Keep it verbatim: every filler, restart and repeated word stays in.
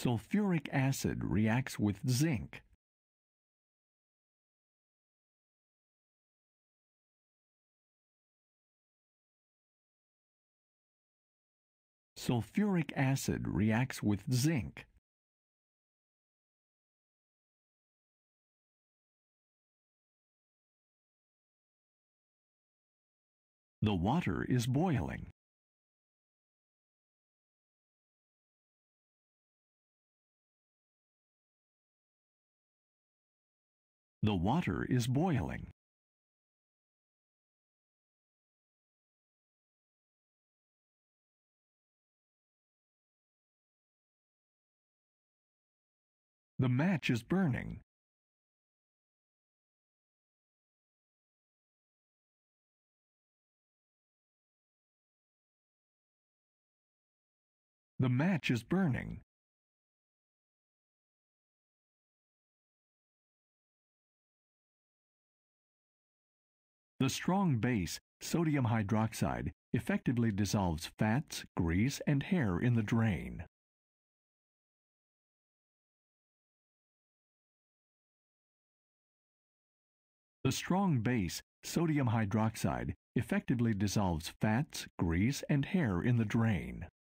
Sulfuric acid reacts with zinc. Sulfuric acid reacts with zinc. The water is boiling. The water is boiling. The match is burning. The match is burning. The strong base, sodium hydroxide, effectively dissolves fats, grease, and hair in the drain. The strong base, sodium hydroxide, effectively dissolves fats, grease, and hair in the drain.